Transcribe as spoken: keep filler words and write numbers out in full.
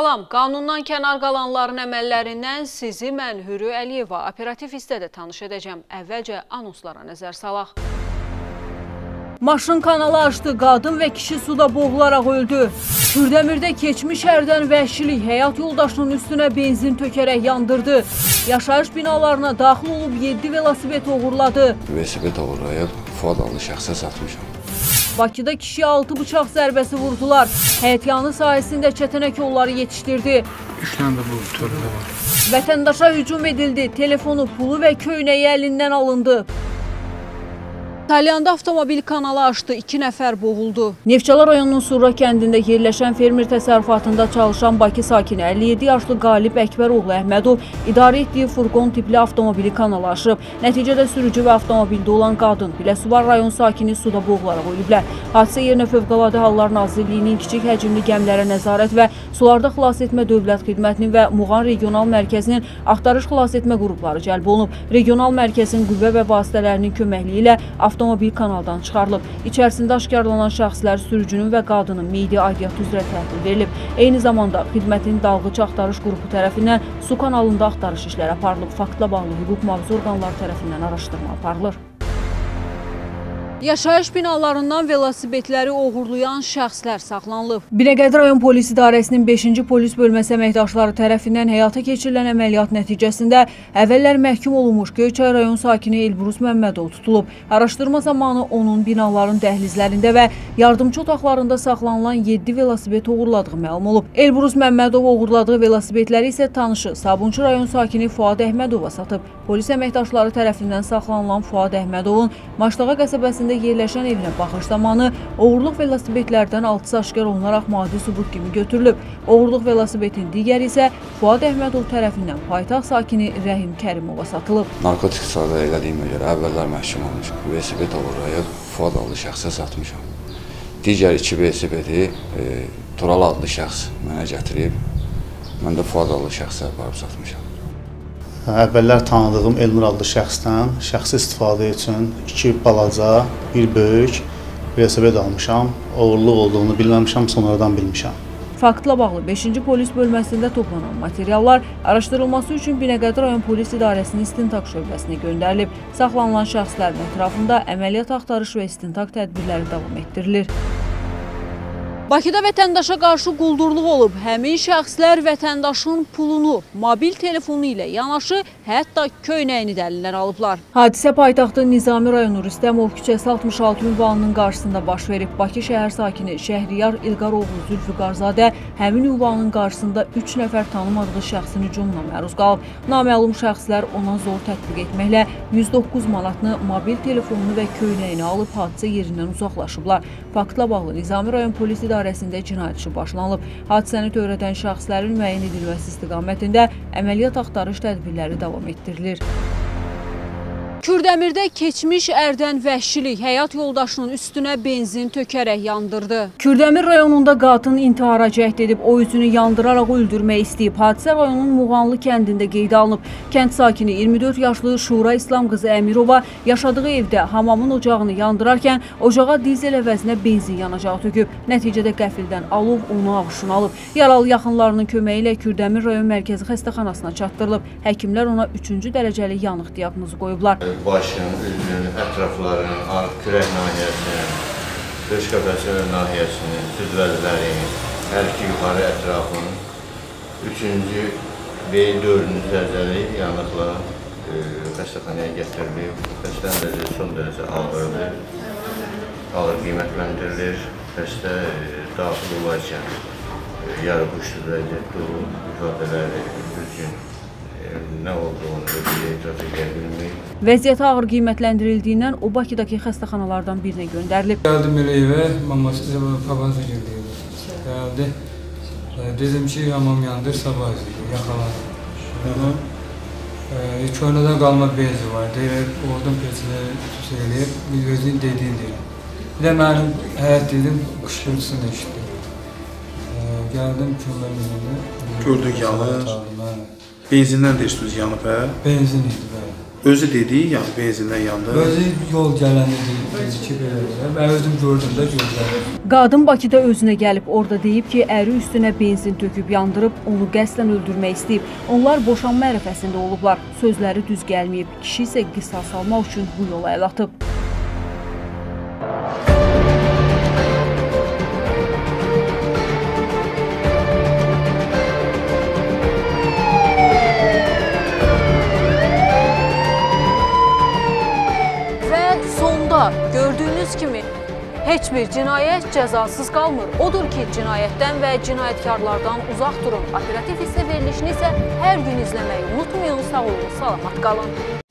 Salam, qanundan kənar qalanların əməllərindən sizi mən Hürü Əliyeva operativ hissədə tanış edəcəm. Əvvəlcə anonslara nəzər salaq. Maşın kanalı açdı, qadın və kişi suda boğularaq öldü. Kürdəmirdə keçmiş hərdən vəhşilik həyat yoldaşının üstünə benzin tökərək yandırdı. Yaşayış binalarına daxil olub yeddi velosiped oğurladı. Velosiped oğurlayıb Fuad adlı şəxsə satmışam. Bakıda kişiyə altı bıçaq zərbəsi vurdular. Həyətyanı sahəsində çətənək yolları yetişdirdi. Üç tane de bu tördə var. Vətəndaşa hücum edildi. Telefonu, pulu və köynəyi əlindən alındı. Talyanda avtomobil kanalı açdı, iki nəfər boğuldu. Neftçala rayonunun Surra kəndində yerləşən fermer təsərrüfatında çalışan Bakı sakini əlli yeddi yaşlı Qalib Əkbəroğlu Əhmədov idarə etdiyi furqon tipli avtomobili kanala aşıb. Nəticədə sürücü və avtomobildə olan qadın, Biləsuvar rayon sakini suda boğularaq ölüblər. Hadisə yerinə Fövqəladə Hallar Nazirliyinin kiçik həcmli gəmilərə nəzarət və sularda xilas etmə dövlət xidmətinin və Muğan Regional Mərkəzinin axtarış xilas etmə qrupları cəlb olunub. Regional mərkəzin qüvvə və vasitələrinin köməkliyi ilə avtomobil kanaldan çıxarılıb. İçərisində aşkarlanan şəxslər sürücünün və qadının meyidi aidiyyatı üzrə təhvil verilib. Eyni zamanda xidmətin dalğıç axtarış qrupu tərəfindən su kanalında axtarış işləri aparılıb. Faktla bağlı hüquq mühafizə orqanları tərəfindən araşdırma aparılır. Yaşayış binalarından velosipedləri oğurlayan şəxslər saxlanılıb. Binəqədi rayon polis idarəsinin beşinci polis bölməsi əməkdaşları tərəfindən həyata keçirilən əməliyyat nəticəsində əvvəllər məhkum olunmuş Göyçay rayon sakini Elbrus Məmmədov tutulub. Araşdırma zamanı onun binaların dəhlizlərində və yardımçı otaqlarında saxlanılan yeddi velosiped oğurladığı məlum olub. Elbrus Məmmədov oğurladığı velosipedləri isə tanışı Sabunçu rayon sakini Fuad Əhmədova satıb. Polis əməkdaşları tərəfindən saxlanılan Fuad Əhmədovun Maşdağa qəsəbəsində yerləşən evinə baxış zamanı oğurluq velosipedlərdən altısı aşkar olunaraq maddi sübut kimi götürülüb. Oğurluq velosipedin digəri isə Fuad Əhmədov tərəfindən paytaxt sakini Rəhim Kərimova satılıb. Narkotik istifadə elədiyimə görə əvvəllər məhkum olmuşam. Velosiped oğurlayıb Fuad adlı şəxsə satmışam. Digər iki velosipedi e, Tural adlı şəxs mənə gətirib, mən də Fuad adlı şəxsə aparıb satmışam. Əvvəllər tanıdığım Elnur adlı şəxsdən şəxsi istifadə üçün iki balaca, bir böyük velosiped almışam. Oğurluq olduğunu bilməmişəm, sonradan bilmişəm. Faktla bağlı beşinci polis bölməsində toplanan materiallar araşdırılması üçün Binəqədi rayon polis idarəsinin istintaq şöbəsinə göndərilib. Saxlanılan şəxslərin ətrafında əməliyyat axtarış və istintaq tədbirləri davam etdirilir. Bakıda vətəndaşa qarşı quldurluq olub. Həmin şəxslər vətəndaşın pulunu, mobil telefonu ilə yanaşı, hətta köynəyini də əlindən alıblar. Hadisə paytaxtın Nizami rayonu Rüstəmov küçəsi altmış altı ünvanının qarşısında baş verib. Bakı şəhər sakini Şəhriyar İlqaroğlu Zülfüqarzadə həmin ünvanın qarşısında üç nəfər tanımadığı şəxsin hücumuna məruz qalıb. Naməlum şəxslər ona zor tətbiq etməklə yüz doqquz manatını, mobil telefonunu və köynəyini alıb hadisə yerindən uzaqlaşıblar. Faktla bağlı Nizami rayon polis idarəsində cinayət işi başlanılıb. Hadisəni törədən şəxslərin müəyyən edilməsi istiqamətində əməliyyat axtarış tədbirləri davam etdirilir. Kürdəmirdə keçmiş ərdən vəhşilik həyat yoldaşının üstünə benzin tökərək yandırdı. Kürdəmir rayonunda qadın intihara cəhd edib, o üzünü yandıraraq öldürmək istəyib. Hadisə rayonun Muğanlı kəndində qeydə alınıb. Kənd sakini iyirmi dörd yaşlı Şura İslam qızı Əmirova yaşadığı evdə hamamın ocağını yandırarkən ocağa dizel əvəzinə benzin yanacağı töküb. Nəticədə qəfildən alov onu ağışına alıb. Yaralı yaxınlarının köməyi ilə Kürdəmir rayon mərkəzi xəstəxanasına çatdırılıb. Həkimlər ona üçüncü dərəcəli yanıq diaqnozu qoyublar. Başın, üzün, ətrafların, kürək nahiyəsinin, döş qəfəsinin nahiyəsinin, südvəzlərin, hər iki yuxarı ətrafın, üçüncü və dördüncü dərəcəli yanıqla e, xəstəxanaya gətirilib. Xəstənin dərəcəsi son dərəcə ağırdır, ağır qiymətləndirilir. Xəstə e, daxil olarkən e, yarı quşlu vəziyyətdə olub, ifadələri düzgün nə olduğunu ödəyə icazə gəlbilməyib. Vəziyyəti ağır qiymətləndirildiyindən o Bakıdakı xəstəxanalardan birinə göndərilib. Gəldim elə evə, maması papazı girdi. Gəldi. Dedim ki, hamam yandır, sabah izləyir, yaxaladım. Köynədən qalma benzi var, deyir, oradan peçini şey eləyib, özünün dediyin deyir. Bir də mənim həyat dedim, qışqırtısını eşitdim. Gəldim, köynənin önündə. Gördük yanır. Benzindən deyirsiniz yanıb, hə? Benzin idi, bəli. Özü dediyi, yəni benzindən yandı. Özü yol gələndə dedi ki, belə belə. Mən özüm gördüm də gözlərim. Qadın Bakıda özünə gəlib, orada deyib ki, əri üstünə benzin töküb yandırıb, onu qəsdən öldürmək istəyib. Onlar boşanma ərəfəsində olublar. Sözləri düz gəlməyib. Kişi isə qisas almaq üçün bu yola əl atıb. Gördüyünüz kimi heç bir cinayət cəzasız qalmır. Odur ki, cinayətdən və cinayətkarlardan uzaq durun. Operativ hissə verilişini isə hər gün izləməyi unutmayın. Sağ olun, salamat qalın.